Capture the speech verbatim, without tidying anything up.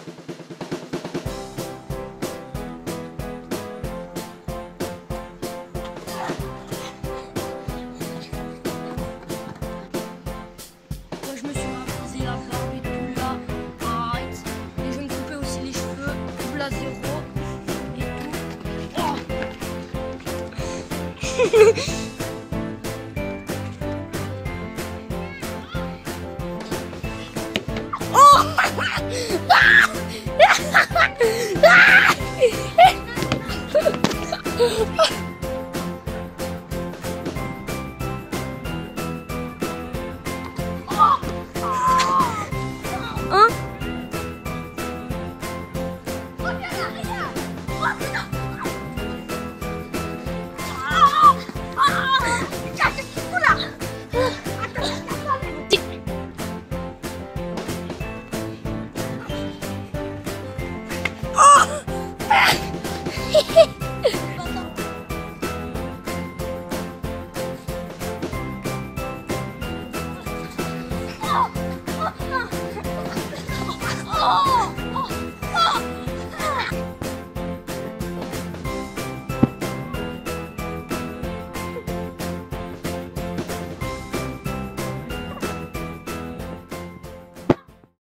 Je me suis rasé la barbe et tout là, arrête. Et je vais me couper aussi les cheveux, double à zéro et tout. Oh. Oh. Hein? Oh!